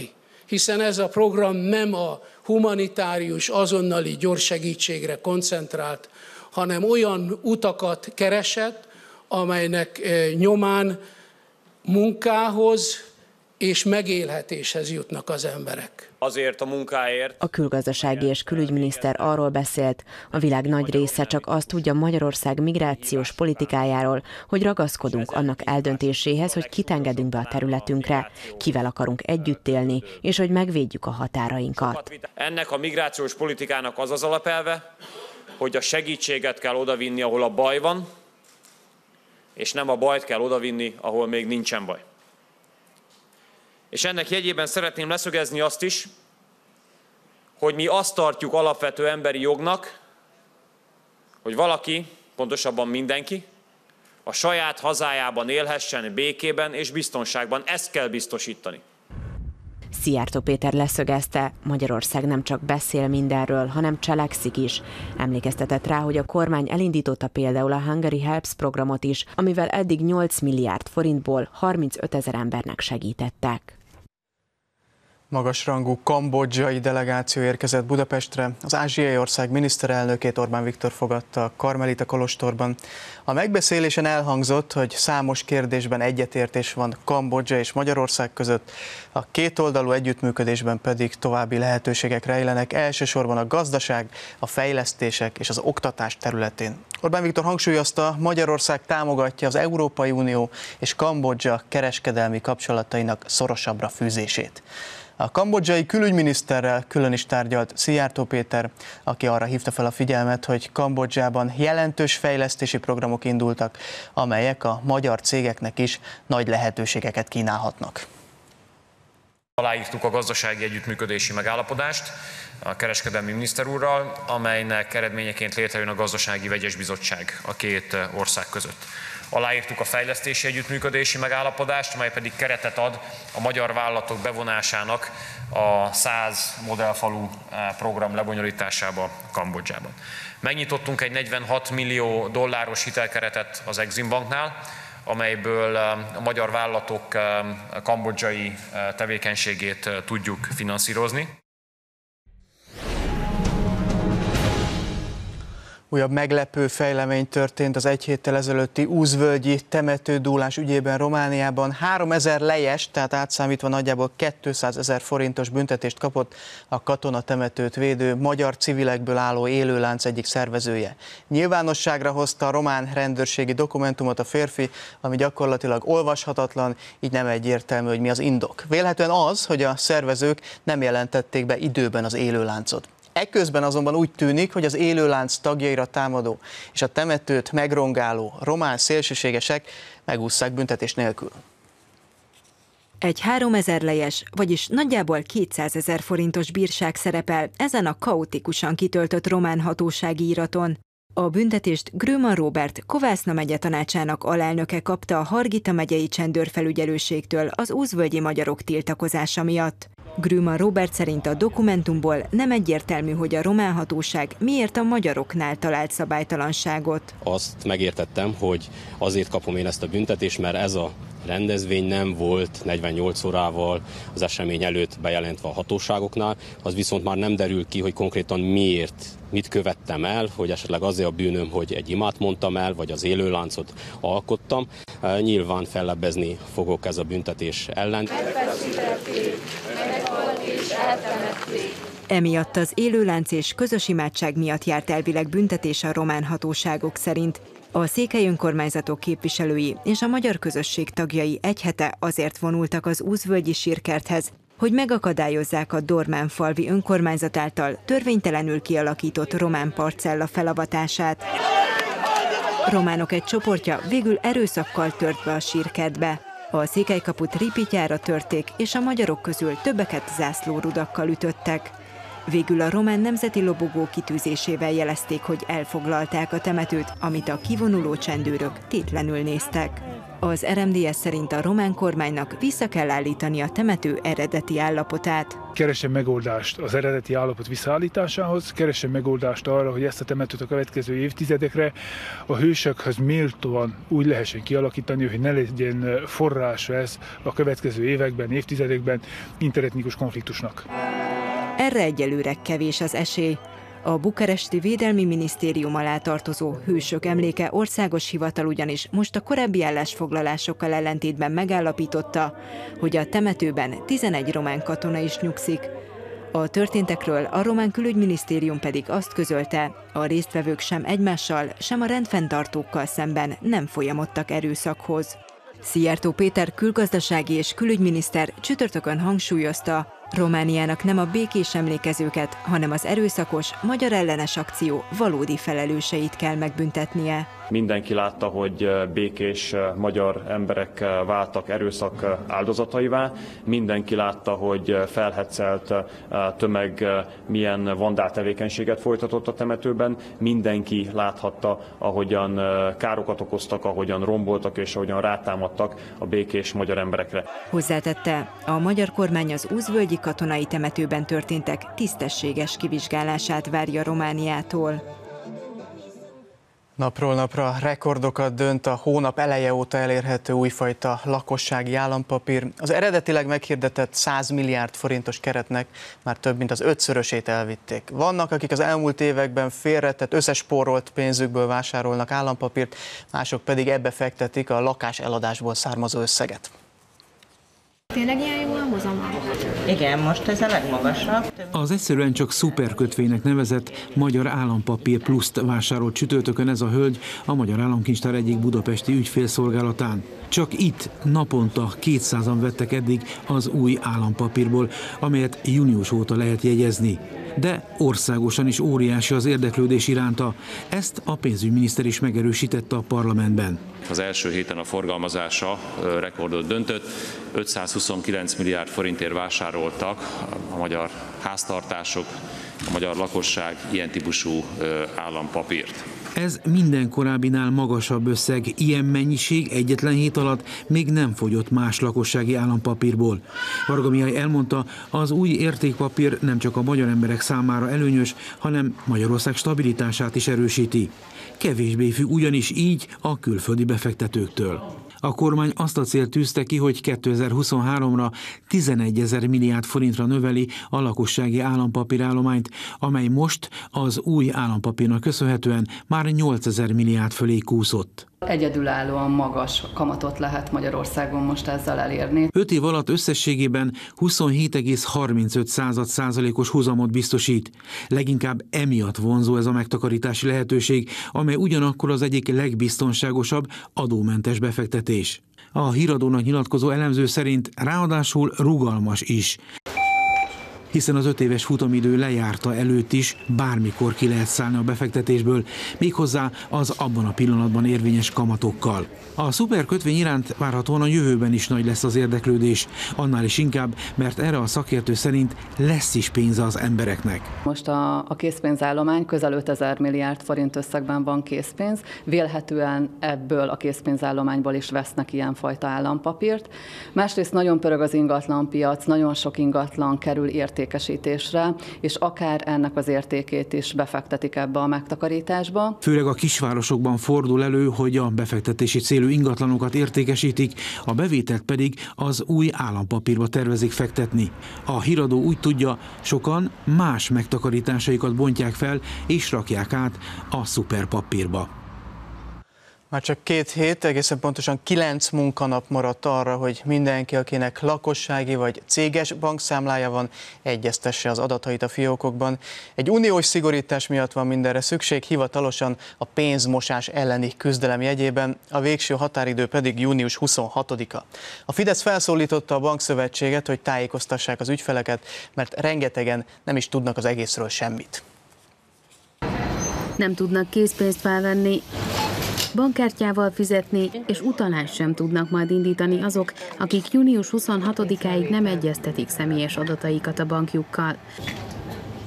hiszen ez a program nem a humanitárius, azonnali gyors segítségre koncentrált, hanem olyan utakat keresett, amelynek nyomán munkához és megélhetéshez jutnak az emberek. Azért a munkáért. A külgazdasági és külügyminiszter arról beszélt, a világ nagy része csak azt tudja Magyarország migrációs politikájáról, hogy ragaszkodunk annak eldöntéséhez, hogy kit engedünk be a területünkre, kivel akarunk együtt élni, és hogy megvédjük a határainkat. Ennek a migrációs politikának az az alapelve, hogy a segítséget kell odavinni, ahol a baj van, és nem a bajt kell odavinni, ahol még nincsen baj. És ennek jegyében szeretném leszögezni azt is, hogy mi azt tartjuk alapvető emberi jognak, hogy valaki, pontosabban mindenki, a saját hazájában élhessen békében és biztonságban. Ezt kell biztosítani. Szijjártó Péter leszögezte, Magyarország nem csak beszél mindenről, hanem cselekszik is. Emlékeztetett rá, hogy a kormány elindította például a Hungary Helps programot is, amivel eddig 8 milliárd forintból 35 000 embernek segítettek. Magasrangú kambodzsai delegáció érkezett Budapestre. Az ázsiai ország miniszterelnökét Orbán Viktor fogadta a Karmelita kolostorban. A megbeszélésen elhangzott, hogy számos kérdésben egyetértés van Kambodzsa és Magyarország között, a kétoldalú együttműködésben pedig további lehetőségek rejlenek, elsősorban a gazdaság, a fejlesztések és az oktatás területén. Orbán Viktor hangsúlyozta, Magyarország támogatja az Európai Unió és Kambodzsa kereskedelmi kapcsolatainak szorosabbra fűzését. A kambodzsai külügyminiszterrel külön is tárgyalt Szijjártó Péter, aki arra hívta fel a figyelmet, hogy Kambodzsában jelentős fejlesztési programok indultak, amelyek a magyar cégeknek is nagy lehetőségeket kínálhatnak. Aláírtuk a gazdasági együttműködési megállapodást a kereskedelmi miniszter úrral, amelynek eredményeként létrejön a gazdasági vegyes bizottság a két ország között. Aláírtuk a fejlesztési együttműködési megállapodást, amely pedig keretet ad a magyar vállalatok bevonásának a 100 modellfalu program lebonyolításába Kambodzsában. Megnyitottunk egy 46 millió dolláros hitelkeretet az Exim Banknál, amelyből a magyar vállalatok kambodzsai tevékenységét tudjuk finanszírozni. Újabb meglepő fejlemény történt az egy héttel ezelőtti úzvölgyi temetődúlás ügyében Romániában. 3000 lejes, tehát átszámítva nagyjából 200 000 forintos büntetést kapott a katonatemetőt védő magyar civilekből álló élőlánc egyik szervezője. Nyilvánosságra hozta a román rendőrségi dokumentumot a férfi, ami gyakorlatilag olvashatatlan, így nem egyértelmű, hogy mi az indok. Vélhetően az, hogy a szervezők nem jelentették be időben az élőláncot. Ekközben azonban úgy tűnik, hogy az élőlánc tagjaira támadó és a temetőt megrongáló román szélsőségesek megússzák büntetés nélkül. Egy 3000 lejes, vagyis nagyjából 200 000 forintos bírság szerepel ezen a kaotikusan kitöltött román hatósági iraton. A büntetést Gröman Róbert Kovászna megye tanácsának alelnöke kapta a Hargita megyei csendőrfelügyelőségtől az úzvölgyi magyarok tiltakozása miatt. Gröman Róbert szerint a dokumentumból nem egyértelmű, hogy a román hatóság miért a magyaroknál talált szabálytalanságot. Azt megértettem, hogy azért kapom én ezt a büntetést, mert ez a rendezvény nem volt 48 órával az esemény előtt bejelentve a hatóságoknál, az viszont már nem derül ki, hogy konkrétan miért, mit követtem el, hogy esetleg azért a bűnöm, hogy egy imát mondtam el, vagy az élőláncot alkottam. Nyilván fellebbezni fogok ez a büntetés ellen. Emiatt az élőlánc és közös imádság miatt járt elvileg büntetés a román hatóságok szerint. A székely önkormányzatok képviselői és a magyar közösség tagjai egy hete azért vonultak az úzvölgyi sírkerthez, hogy megakadályozzák a Dormán-falvi önkormányzat által törvénytelenül kialakított román parcella felavatását. Románok egy csoportja végül erőszakkal tört be a sírkertbe. A székelykaput ripityára törték, és a magyarok közül többeket zászlórudakkal ütöttek. Végül a román nemzeti lobogó kitűzésével jelezték, hogy elfoglalták a temetőt, amit a kivonuló csendőrök tétlenül néztek. Az RMDSZ szerint a román kormánynak vissza kell állítani a temető eredeti állapotát. Keressen megoldást az eredeti állapot visszaállításához, keressen megoldást arra, hogy ezt a temetőt a következő évtizedekre a hősökhöz méltóan úgy lehessen kialakítani, hogy ne legyen forrása ez a következő években, évtizedekben interetnikus konfliktusnak. Erre egyelőre kevés az esély. A bukaresti Védelmi Minisztérium alá tartozó Hősök Emléke országos hivatal ugyanis most a korábbi állásfoglalásokkal ellentétben megállapította, hogy a temetőben 11 román katona is nyugszik. A történtekről a román külügyminisztérium pedig azt közölte, a résztvevők sem egymással, sem a rendfenntartókkal szemben nem folyamodtak erőszakhoz. Szijjártó Péter külgazdasági és külügyminiszter csütörtökön hangsúlyozta, Romániának nem a békés emlékezőket, hanem az erőszakos, magyar ellenes akció valódi felelőseit kell megbüntetnie. Mindenki látta, hogy békés magyar emberek váltak erőszak áldozataivá. Mindenki látta, hogy felhetszelt tömeg milyen vandál tevékenységet folytatott a temetőben. Mindenki láthatta, ahogyan károkat okoztak, ahogyan romboltak és ahogyan rátámadtak a békés magyar emberekre. Hozzátette, a magyar kormány az Úzvölgyi katonai temetőben történtek tisztességes kivizsgálását várja Romániától. Napról napra rekordokat dönt a hónap eleje óta elérhető újfajta lakossági állampapír. Az eredetileg meghirdetett 100 milliárd forintos keretnek már több mint az 5-szörösét elvitték. Vannak, akik az elmúlt években félretett, összespórolt pénzükből vásárolnak állampapírt, mások pedig ebbe fektetik a lakás eladásból származó összeget. Tényleg ilyen jó a hozama? Igen, most ez a legmagasabb. Az egyszerűen csak szuperkötvénynek nevezett Magyar Állampapír Pluszt vásárolt csütörtökön ez a hölgy a Magyar Államkincstár egyik budapesti ügyfélszolgálatán. Csak itt naponta 200-an vettek eddig az új állampapírból, amelyet június óta lehet jegyezni. De országosan is óriási az érdeklődés iránta. Ezt a pénzügyminiszter is megerősítette a parlamentben. Az első héten a forgalmazása rekordot döntött, 529 milliárd forintért vásároltak a magyar háztartások, a magyar lakosság ilyen típusú állampapírt. Ez minden korábbinál magasabb összeg, ilyen mennyiség egyetlen hét alatt még nem fogyott más lakossági állampapírból. Varga Mihály elmondta, az új értékpapír nem csak a magyar emberek számára előnyös, hanem Magyarország stabilitását is erősíti. Kevésbé függ ugyanis így a külföldi befektetőktől. A kormány azt a célt tűzte ki, hogy 2023-ra 11 000 milliárd forintra növeli a lakossági állampapírállományt, amely most az új állampapírnak köszönhetően már 8 000 milliárd fölé kúszott. Egyedülállóan magas kamatot lehet Magyarországon most ezzel elérni. 5 év alatt összességében 27,35%-os hozamot biztosít. Leginkább emiatt vonzó ez a megtakarítási lehetőség, amely ugyanakkor az egyik legbiztonságosabb adómentes befektetés. A Híradónak nyilatkozó elemző szerint ráadásul rugalmas is, hiszen az 5 éves futamidő lejárta előtt is bármikor ki lehet szállni a befektetésből, méghozzá az abban a pillanatban érvényes kamatokkal. A szuperkötvény iránt várhatóan a jövőben is nagy lesz az érdeklődés, annál is inkább, mert erre a szakértő szerint lesz is pénze az embereknek. Most a készpénzállomány közel 5000 milliárd forint összegben van készpénz, vélhetően ebből a készpénzállományból is vesznek ilyenfajta állampapírt. Másrészt nagyon pörög az ingatlanpiac, nagyon sok ingatlan kerül értékesítésre, és akár ennek az értékét is befektetik ebbe a megtakarításba. Főleg a kisvárosokban fordul elő, hogy a befektetési célú ingatlanokat értékesítik, a bevételt pedig az új állampapírba tervezik fektetni. A Híradó úgy tudja, sokan más megtakarításaikat bontják fel és rakják át a szuperpapírba. Már csak 2 hét, egészen pontosan 9 munkanap maradt arra, hogy mindenki, akinek lakossági vagy céges bankszámlája van, egyeztesse az adatait a fiókokban. Egy uniós szigorítás miatt van mindenre szükség, hivatalosan a pénzmosás elleni küzdelem jegyében, a végső határidő pedig június 26-a. A Fidesz felszólította a bankszövetséget, hogy tájékoztassák az ügyfeleket, mert rengetegen nem is tudnak az egészről semmit. Nem tudnak készpénzt felvenni, bankkártyával fizetni, és utalást sem tudnak majd indítani azok, akik június 26-áig nem egyeztetik személyes adataikat a bankjukkal.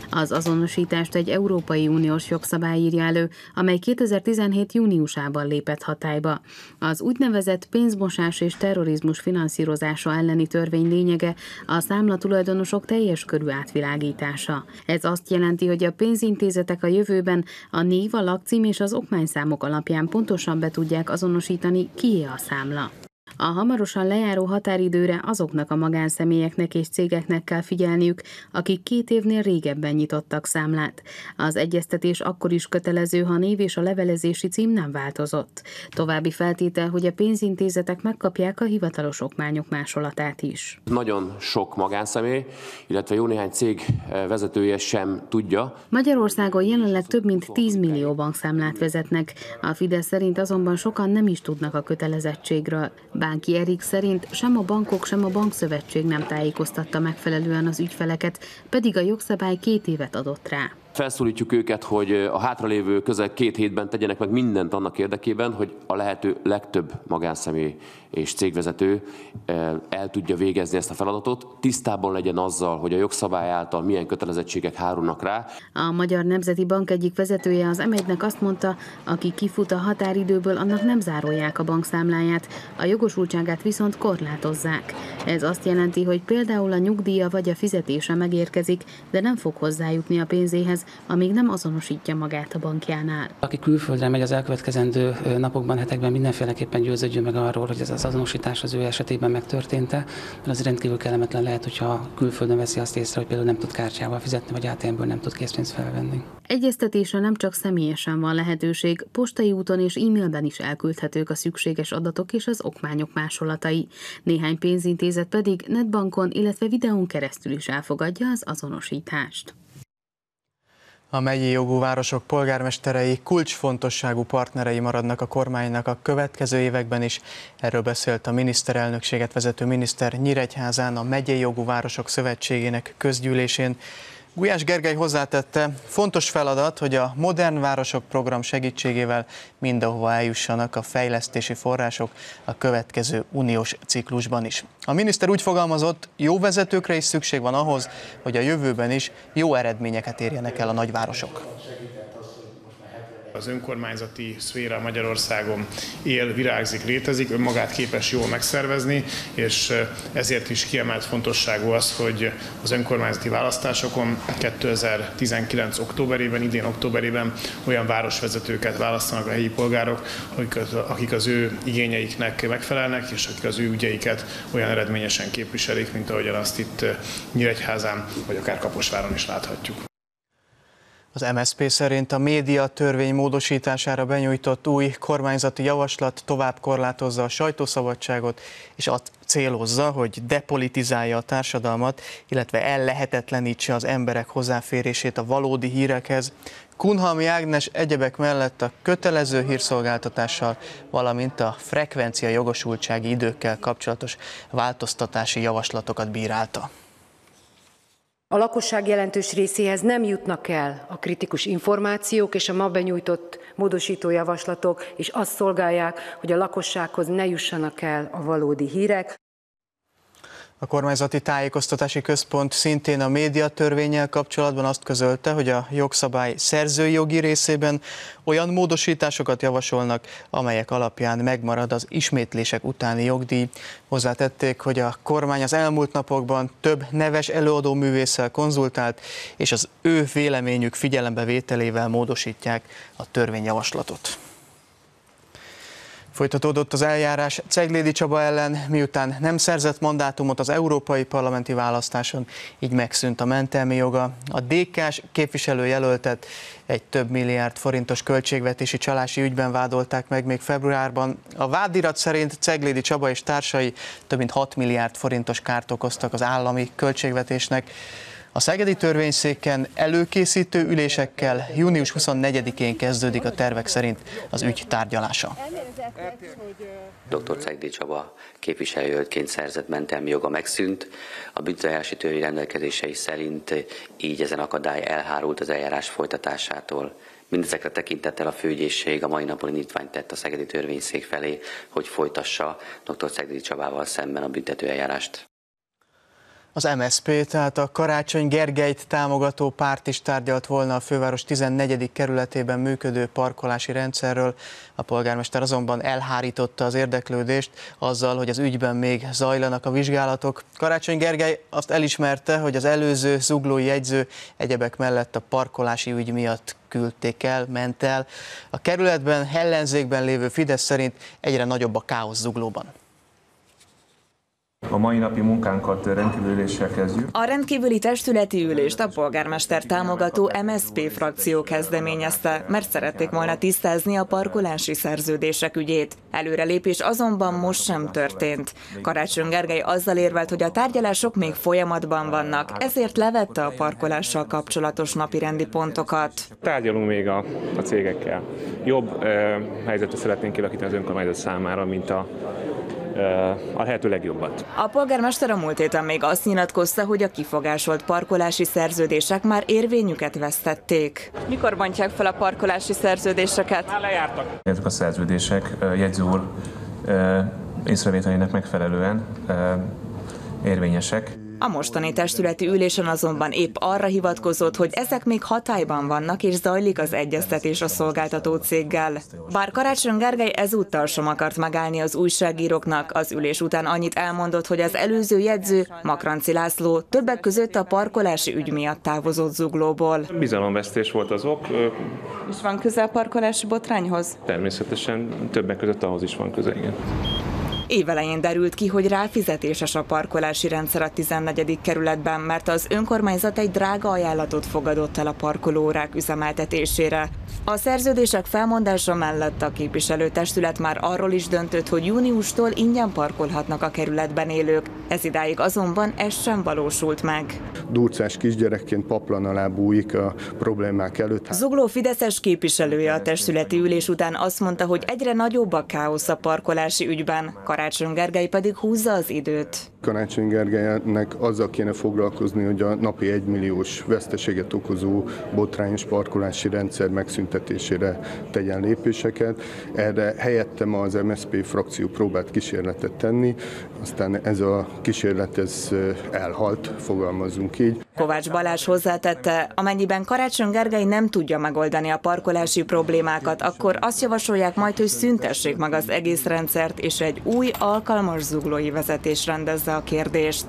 Az azonosítást egy Európai Uniós jogszabály írja elő, amely 2017. júniusában lépett hatályba. Az úgynevezett pénzmosás és terrorizmus finanszírozása elleni törvény lényege a számlatulajdonosok teljes körű átvilágítása. Ez azt jelenti, hogy a pénzintézetek a jövőben a név, a lakcím és az okmányszámok alapján pontosan be tudják azonosítani, kié a számla. A hamarosan lejáró határidőre azoknak a magánszemélyeknek és cégeknek kell figyelniük, akik 2 évnél régebben nyitottak számlát. Az egyeztetés akkor is kötelező, ha név és a levelezési cím nem változott. További feltétel, hogy a pénzintézetek megkapják a hivatalos okmányok másolatát is. Nagyon sok magánszemély, illetve jó néhány cég vezetője sem tudja. Magyarországon jelenleg több mint 10 millió bankszámlát vezetnek. A Fidesz szerint azonban sokan nem is tudnak a kötelezettségről. Bánki Erik szerint sem a bankok, sem a bankszövetség nem tájékoztatta megfelelően az ügyfeleket, pedig a jogszabály 2 évet adott rá. Felszólítjuk őket, hogy a hátralévő közel 2 hétben tegyenek meg mindent annak érdekében, hogy a lehető legtöbb magánszemély és cégvezető el tudja végezni ezt a feladatot, tisztában legyen azzal, hogy a jogszabály által milyen kötelezettségek hárulnak rá. A Magyar Nemzeti Bank egyik vezetője az M1-nek azt mondta, aki kifut a határidőből, annak nem zárolják a bankszámláját, a jogosultságát viszont korlátozzák. Ez azt jelenti, hogy például a nyugdíja vagy a fizetése megérkezik, de nem fog hozzájutni a pénzéhez, amíg nem azonosítja magát a bankjánál. Aki külföldre megy az elkövetkezendő napokban, hetekben, mindenféleképpen győződjön meg arról, hogy ez az azonosítás az ő esetében megtörtént-e, mert az rendkívül kellemetlen lehet, hogyha külföldön veszi azt észre, hogy például nem tud kártyával fizetni, vagy ATM-ből nem tud készpénzt felvenni. Egyeztetésre nem csak személyesen van lehetőség, postai úton és e-mailben is elküldhetők a szükséges adatok és az okmányok másolatai. Néhány pénzintézet pedig netbankon, illetve videón keresztül is elfogadja az azonosítást. A megyei jogú városok polgármesterei kulcsfontosságú partnerei maradnak a kormánynak a következő években is. Erről beszélt a miniszterelnökséget vezető miniszter Nyíregyházán a Megyei Jogú Városok Szövetségének közgyűlésén. Gulyás Gergely hozzátette, fontos feladat, hogy a Modern Városok program segítségével mindenhova eljussanak a fejlesztési források a következő uniós ciklusban is. A miniszter úgy fogalmazott, jó vezetőkre is szükség van ahhoz, hogy a jövőben is jó eredményeket érjenek el a nagyvárosok. Az önkormányzati szféra Magyarországon él, virágzik, létezik, önmagát képes jól megszervezni, és ezért is kiemelt fontosságú az, hogy az önkormányzati választásokon 2019. októberében, idén októberében olyan városvezetőket választanak a helyi polgárok, akik az ő igényeiknek megfelelnek, és akik az ő ügyeiket olyan eredményesen képviselik, mint ahogyan azt itt Nyíregyházán, vagy akár Kaposváron is láthatjuk. Az MSZP szerint a médiatörvény módosítására benyújtott új kormányzati javaslat tovább korlátozza a sajtószabadságot, és azt célozza, hogy depolitizálja a társadalmat, illetve ellehetetlenítse az emberek hozzáférését a valódi hírekhez. Kunhalmi Ágnes egyebek mellett a kötelező hírszolgáltatással, valamint a frekvencia jogosultsági időkkel kapcsolatos változtatási javaslatokat bírálta. A lakosság jelentős részéhez nem jutnak el a kritikus információk, és a ma benyújtott módosító javaslatok is azt szolgálják, hogy a lakossághoz ne jussanak el a valódi hírek. A Kormányzati Tájékoztatási Központ szintén a médiatörvénnyel kapcsolatban azt közölte, hogy a jogszabály szerzői jogi részében olyan módosításokat javasolnak, amelyek alapján megmarad az ismétlések utáni jogdíj. Hozzátették, hogy a kormány az elmúlt napokban több neves előadó művésszel konzultált, és az ő véleményük figyelembevételével módosítják a törvényjavaslatot. Folytatódott az eljárás Ceglédi Csaba ellen, miután nem szerzett mandátumot az európai parlamenti választáson, így megszűnt a mentelmi joga. A DK-s képviselőjelöltet egy több milliárd forintos költségvetési csalási ügyben vádolták meg még februárban. A vádirat szerint Ceglédi Csaba és társai több mint 6 milliárd forintos kárt okoztak az állami költségvetésnek. A szegedi törvényszéken előkészítő ülésekkel június 24-én kezdődik a tervek szerint az ügy tárgyalása. Dr. Ceglédi Csaba képviselőjelöltként szerzett mentelmi joga megszűnt. A büntetőeljárási törvény rendelkezései szerint így ezen akadály elhárult az eljárás folytatásától. Mindezekre tekintettel a főügyészség a mai napon indítványt tett a szegedi törvényszék felé, hogy folytassa dr. Ceglédi Csabával szemben a büntetőeljárást. Az MSZP, tehát a Karácsony Gergelyt támogató párt is tárgyalt volna a főváros 14. kerületében működő parkolási rendszerről. A polgármester azonban elhárította az érdeklődést azzal, hogy az ügyben még zajlanak a vizsgálatok. Karácsony Gergely azt elismerte, hogy az előző zuglói jegyző egyebek mellett a parkolási ügy miatt ment el. A kerületben, ellenzékben lévő Fidesz szerint egyre nagyobb a káosz Zuglóban. A mai napi munkánkat rendkívüli üléssel kezdjük. A rendkívüli testületi ülést a polgármester támogató MSZP frakció kezdeményezte, mert szerették volna tisztázni a parkolási szerződések ügyét. Előrelépés azonban most sem történt. Karácsony Gergely azzal érvelt, hogy a tárgyalások még folyamatban vannak, ezért levette a parkolással kapcsolatos napirendi pontokat. Tárgyalunk még a cégekkel. Jobb helyzetet szeretnénk kialakítani az önkormányzat számára, mint a lehető legjobbat. A polgármester a múlt héten még azt nyilatkozta, hogy a kifogásolt parkolási szerződések már érvényüket vesztették. Mikor bontják fel a parkolási szerződéseket? Már lejártak. Ezek a szerződések jegyző úr észrevételének megfelelően érvényesek. A mostani testületi ülésen azonban épp arra hivatkozott, hogy ezek még hatályban vannak és zajlik az egyeztetés a szolgáltató céggel. Bár Karácsony Gergely ezúttal sem akart megállni az újságíróknak, az ülés után annyit elmondott, hogy az előző jegyző, Makranci László többek között a parkolási ügy miatt távozott Zuglóból. Bizalomvesztés volt az ok. És van köze a parkolási botrányhoz? Természetesen többek között ahhoz is van köze, igen. Évelején derült ki, hogy ráfizetéses a parkolási rendszer a 14. kerületben, mert az önkormányzat egy drága ajánlatot fogadott el a parkolóórák üzemeltetésére. A szerződések felmondása mellett a képviselőtestület már arról is döntött, hogy júniustól ingyen parkolhatnak a kerületben élők. Ez idáig azonban ez sem valósult meg. Durcás kisgyerekként paplan alá bújik a problémák előtt. Zugló fideszes képviselője a testületi ülés után azt mondta, hogy egyre nagyobb a káosz a parkolási ügyben. Karácsony Gergely pedig húzza az időt. Karácsony Gergelynek azzal kéne foglalkozni, hogy a napi 1 milliós veszteséget okozó botrányos parkolási rendszer megszüntetésére tegyen lépéseket. Erre helyette ma az MSZP frakció próbált kísérletet tenni, aztán ez a kísérlet elhalt, fogalmazunk így. Kovács Balázs hozzátette, amennyiben Karácsony Gergely nem tudja megoldani a parkolási problémákat, akkor azt javasolják majd, hogy szüntessék meg az egész rendszert, és egy új, alkalmas zuglói vezetés rendezze a kérdést.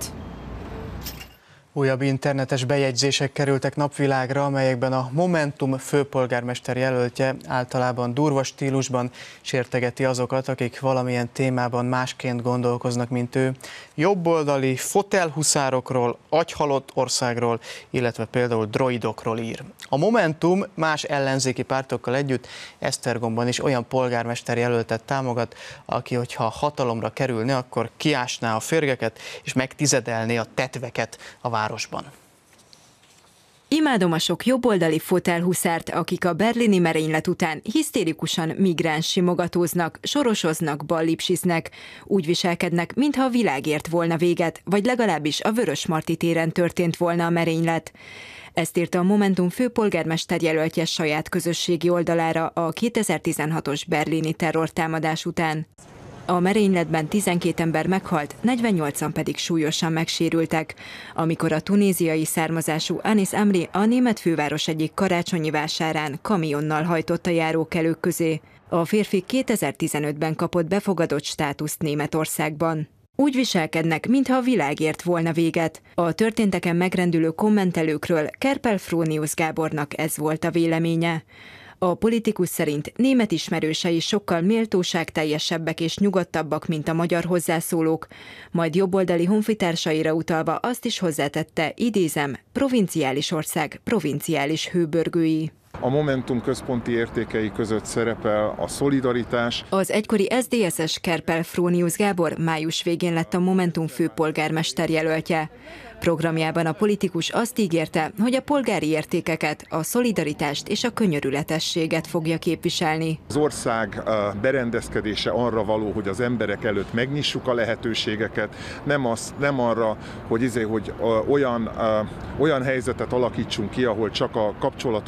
Újabb internetes bejegyzések kerültek napvilágra, amelyekben a Momentum főpolgármester jelöltje általában durva stílusban sértegeti azokat, akik valamilyen témában másként gondolkoznak, mint ő. Jobboldali fotelhuszárokról, agyhalott országról, illetve például droidokról ír. A Momentum más ellenzéki pártokkal együtt Esztergomban is olyan polgármester jelöltet támogat, aki, hogyha hatalomra kerülne, akkor kiásná a férgeket és megtizedelné a tetveket a városban. Imádom a sok jobboldali fotelhuszárt, akik a berlini merénylet után hisztérikusan migráns simogatóznak, sorosoznak, ballipsiznek, úgy viselkednek, mintha a világért volna véget, vagy legalábbis a Vörösmarty téren történt volna a merénylet. Ezt írta a Momentum főpolgármester jelöltje saját közösségi oldalára a 2016-os berlini terrortámadás után. A merényletben 12 ember meghalt, 48-an pedig súlyosan megsérültek, amikor a tunéziai származású Anis Amri a német főváros egyik karácsonyi vásárán kamionnal hajtott a járókelők közé. A férfi 2015-ben kapott befogadott státuszt Németországban. Úgy viselkednek, mintha a világért volna véget. A történteken megrendülő kommentelőkről Kerpel Frónius Gábornak ez volt a véleménye. A politikus szerint német ismerősei sokkal méltóságteljesebbek és nyugodtabbak, mint a magyar hozzászólók, majd jobboldali honfitársaira utalva azt is hozzátette, idézem, provinciális ország, provinciális hőbörgői. A Momentum központi értékei között szerepel a szolidaritás. Az egykori SZDSZ-es Kerpel Frónius Gábor május végén lett a Momentum főpolgármester jelöltje. Programjában a politikus azt ígérte, hogy a polgári értékeket, a szolidaritást és a könyörületességet fogja képviselni. Az ország berendezkedése arra való, hogy az emberek előtt megnyissuk a lehetőségeket, nem arra, hogy olyan helyzetet alakítsunk ki, ahol csak a kapcsolatokon keresztül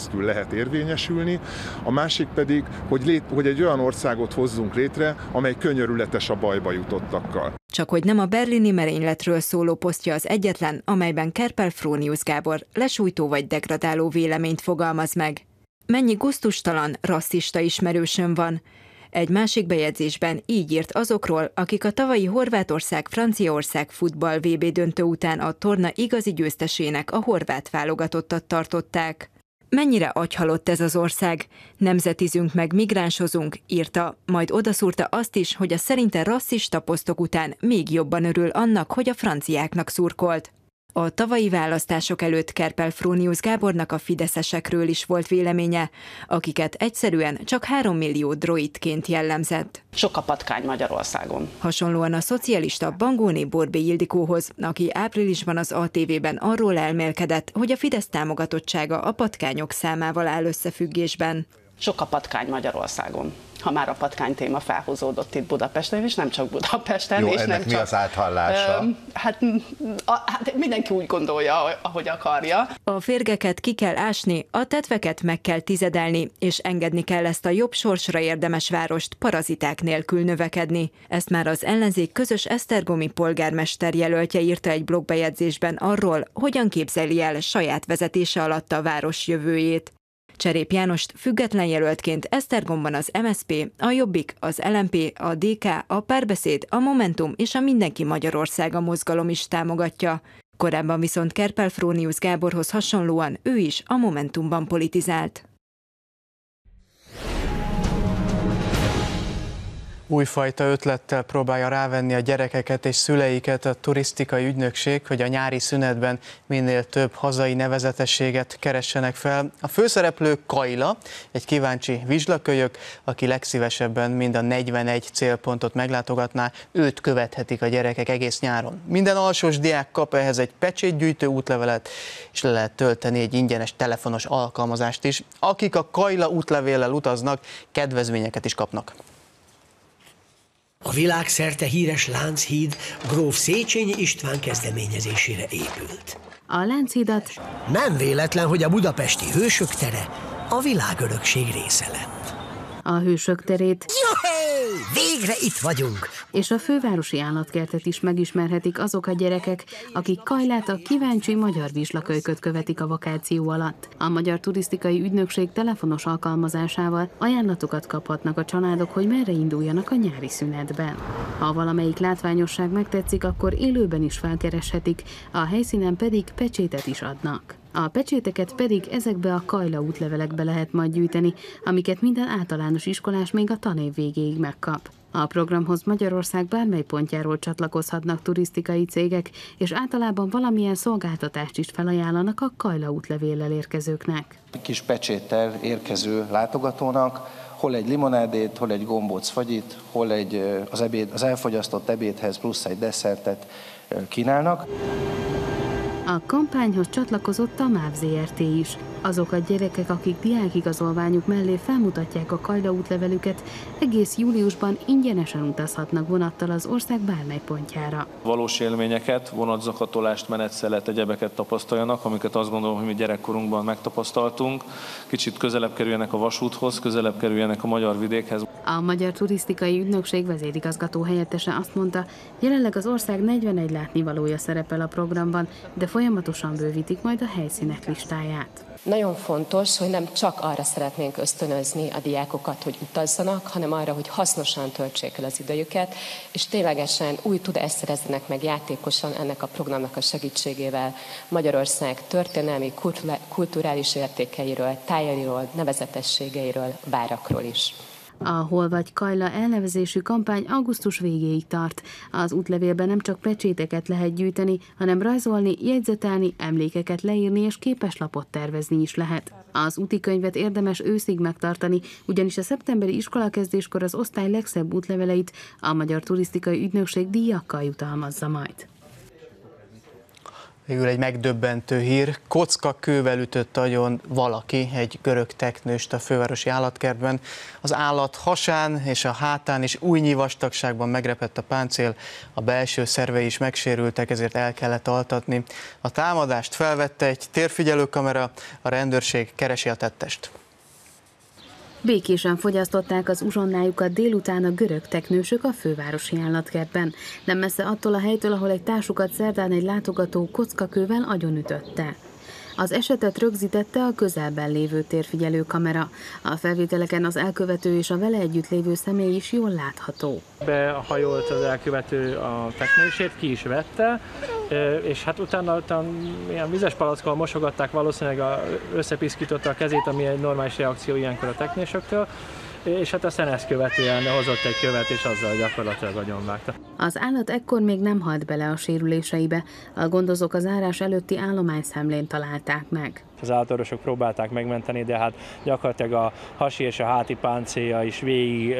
keresztül lehet érvényesülni, a másik pedig, hogy egy olyan országot hozzunk létre, amely könyörületes a bajba jutottakkal. Csak hogy nem a berlini merényletről szóló posztja az egyetlen, amelyben Kerpel Frónius Gábor lesújtó vagy degradáló véleményt fogalmaz meg. Mennyi gusztustalan, rasszista ismerősöm van. Egy másik bejegyzésben így írt azokról, akik a tavalyi Horvátország-Franciaország futball VB döntő után a torna igazi győztesének a horvát válogatottat tartották. Mennyire agyhalott ez az ország? Nemzetizünk meg, migránsozunk, írta, majd odaszúrta azt is, hogy a szerinte rasszista posztok után még jobban örül annak, hogy a franciáknak szurkolt. A tavalyi választások előtt Kerpel Frónius Gábornak a fideszesekről is volt véleménye, akiket egyszerűen csak 3 millió droidként jellemzett. Sok a patkány Magyarországon. Hasonlóan a szocialista Bangóné Borbély Ildikóhoz, aki áprilisban az ATV-ben arról elmélkedett, hogy a Fidesz támogatottsága a patkányok számával áll összefüggésben. Sok a patkány Magyarországon. Ha már a patkány téma felhúzódott itt Budapesten, és nem csak Budapesten. Jó, és ennek nem mi csak, az áthallása? Hát mindenki úgy gondolja, ahogy akarja. A férgeket ki kell ásni, a tetveket meg kell tizedelni, és engedni kell ezt a jobb sorsra érdemes várost paraziták nélkül növekedni. Ezt már az ellenzék közös esztergomi polgármester jelöltje írta egy blogbejegyzésben arról, hogyan képzeli el saját vezetése alatt a város jövőjét. Cserép Jánost független jelöltként Esztergomban az MSZP, a Jobbik, az LMP, a DK, a Párbeszéd, a Momentum és a Mindenki Magyarországa mozgalom is támogatja. Korábban viszont Kerpel Frónius Gáborhoz hasonlóan ő is a Momentumban politizált. Újfajta ötlettel próbálja rávenni a gyerekeket és szüleiket a turisztikai ügynökség, hogy a nyári szünetben minél több hazai nevezetességet keressenek fel. A főszereplő Kajla, egy kíváncsi vizslakölyök, aki legszívesebben mind a 41 célpontot meglátogatná, őt követhetik a gyerekek egész nyáron. Minden alsós diák kap ehhez egy pecsétgyűjtő útlevelet, és le lehet tölteni egy ingyenes telefonos alkalmazást is. Akik a Kajla útlevéllel utaznak, kedvezményeket is kapnak. A világszerte híres Lánchíd gróf Széchenyi István kezdeményezésére épült. A Lánchídat nem véletlen, hogy a budapesti Hősök tere a világörökség része lett. A Hősök terét, végre itt vagyunk! És a fővárosi állatkertet is megismerhetik azok a gyerekek, akik Kajlát, a kíváncsi magyar vizslakölyköt követik a vakáció alatt. A Magyar Turisztikai Ügynökség telefonos alkalmazásával ajánlatokat kaphatnak a családok, hogy merre induljanak a nyári szünetben. Ha valamelyik látványosság megtetszik, akkor élőben is felkereshetik, a helyszínen pedig pecsétet is adnak. A pecséteket pedig ezekbe a Kajla útlevelekbe lehet majd gyűjteni, amiket minden általános iskolás még a tanév végéig megkap. A programhoz Magyarország bármely pontjáról csatlakozhatnak turisztikai cégek, és általában valamilyen szolgáltatást is felajánlanak a Kajla útlevéllel érkezőknek. Kis pecséttel érkező látogatónak hol egy limonádét, hol egy gombóc fagyit, hol az elfogyasztott ebédhez plusz egy desszertet kínálnak. A kampányhoz csatlakozott a MÁV Zrt. Is. Azok a gyerekek, akik diákigazolványuk mellé felmutatják a Kajla útlevelüket, egész júliusban ingyenesen utazhatnak vonattal az ország bármely pontjára. Valós élményeket, vonatzakatolást, menetszelet, egyebeket tapasztaljanak, amiket azt gondolom, hogy mi gyerekkorunkban megtapasztaltunk. Kicsit közelebb kerüljenek a vasúthoz, közelebb kerüljenek a magyar vidékhez. A Magyar Turisztikai Ügynökség vezérigazgató helyettese azt mondta, jelenleg az ország 41 látnivalója szerepel a programban, de folyamatosan bővítik majd a helyszínek listáját. Nagyon fontos, hogy nem csak arra szeretnénk ösztönözni a diákokat, hogy utazzanak, hanem arra, hogy hasznosan töltsék el az idejüket, és ténylegesen új tudást szerezzenek meg játékosan ennek a programnak a segítségével Magyarország történelmi, kulturális értékeiről, tájairól, nevezetességeiről, várakról is. A Hol vagy Kajla elnevezésű kampány augusztus végéig tart. Az útlevélben nem csak pecséteket lehet gyűjteni, hanem rajzolni, jegyzetelni, emlékeket leírni és képeslapot tervezni is lehet. Az útikönyvet érdemes őszig megtartani, ugyanis a szeptemberi iskolakezdéskor az osztály legszebb útleveleit a Magyar Turisztikai Ügynökség díjakkal jutalmazza majd. Végül egy megdöbbentő hír. Kockakővel ütött agyon valaki, egy görög teknőst a fővárosi állatkertben. Az állat hasán és a hátán is újnyi vastagságban megrepett a páncél, a belső szervei is megsérültek, ezért el kellett altatni. A támadást felvette egy térfigyelőkamera, a rendőrség keresi a tettest. Békésen fogyasztották az uzsonnájukat délután a görög teknősök a fővárosi állatkertben. Nem messze attól a helytől, ahol egy társukat szerdán egy látogató kockakővel agyonütötte. Az esetet rögzítette a közelben lévő térfigyelő kamera. A felvételeken az elkövető és a vele együtt lévő személy is jól látható. Behajolt az elkövető a teknősét, ki is vette, és hát utána ilyen vizes palackkal mosogatták, valószínűleg összepiszkította a kezét, ami egy normális reakció ilyenkor a teknősöktől, és hát aztán ezt követően hozott egy követ, és azzal gyakorlatilag agyonvágta. Az állat ekkor még nem halt bele a sérüléseibe, a gondozók az zárás előtti állományszemlén találták meg. Az állatorvosok próbálták megmenteni, de hát gyakorlatilag a hasi és a háti páncélja is végig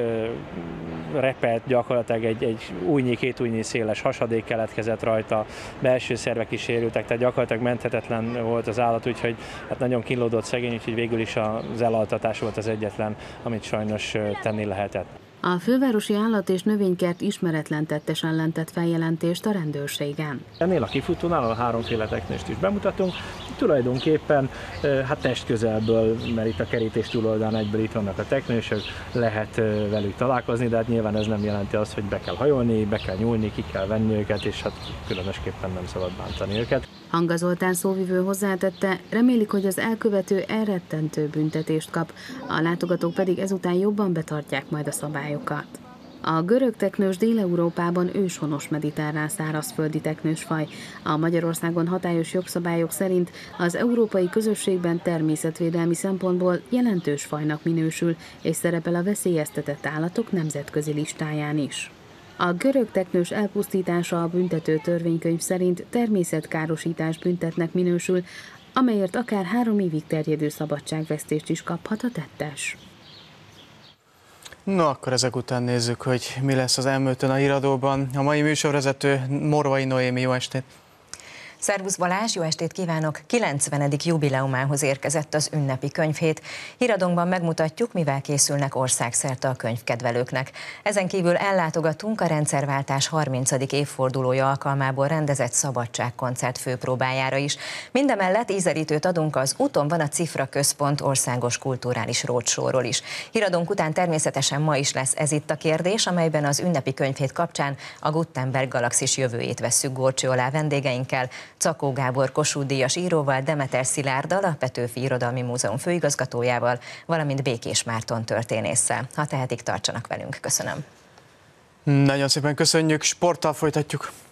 repett, gyakorlatilag egy újnyi, két újnyi széles hasadék keletkezett rajta, belső szervek is sérültek, tehát gyakorlatilag menthetetlen volt az állat, úgyhogy hát nagyon kínlódott szegény, úgyhogy végül is az elaltatás volt az egyetlen, amit sajnos tenni lehetett. A fővárosi állat- és növénykert ismeretlen tettes ellen tett feljelentést a rendőrségen. Ennél a kifutónál a háromféle teknőst is bemutatunk. Tulajdonképpen hát testközelből, mert itt a kerítés túloldalán egyből itt vannak a teknősök, lehet velük találkozni, de hát nyilván ez nem jelenti azt, hogy be kell hajolni, be kell nyúlni, ki kell venni őket, és hát különösképpen nem szabad bántani őket. Hanga Zoltán szóvivő hozzátette, remélik, hogy az elkövető elrettentő büntetést kap, a látogatók pedig ezután jobban betartják majd a szabályokat. A görög teknős Dél-Európában őshonos mediterrán szárazföldi teknősfaj. A Magyarországon hatályos jogszabályok szerint az európai közösségben természetvédelmi szempontból jelentős fajnak minősül, és szerepel a veszélyeztetett állatok nemzetközi listáján is. A görög teknős elpusztítása a büntető törvénykönyv szerint természetkárosítás büntetnek minősül, amelyért akár 3 évig terjedő szabadságvesztést is kaphat a tettes. No, akkor ezek után nézzük, hogy mi lesz az M5-ön a híradóban. A mai műsorvezető Morvai Noémi, jó estét! Szervusz Balázs, jó estét kívánok! 90. jubileumához érkezett az ünnepi könyvhét. Híradónkban megmutatjuk, mivel készülnek országszerte a könyvkedvelőknek. Ezen kívül ellátogatunk a rendszerváltás 30. évfordulója alkalmából rendezett szabadságkoncert főpróbájára is. Mindemellett ízelítőt adunk az Úton van a Cifra Központ országos kulturális roadshow-ról is. Híradónk után természetesen ma is lesz Ez itt a kérdés, amelyben az ünnepi könyvhét kapcsán a Gutenberg galaxis jövőjét vesszük górcső alá vendégeinkkel, Czakó Gábor Kossuth-díjas íróval, Demeter Szilárddal, a Petőfi Irodalmi Múzeum főigazgatójával, valamint Békés Márton történésszel. Ha tehetik, tartsanak velünk. Köszönöm. Nagyon szépen köszönjük, sporttal folytatjuk.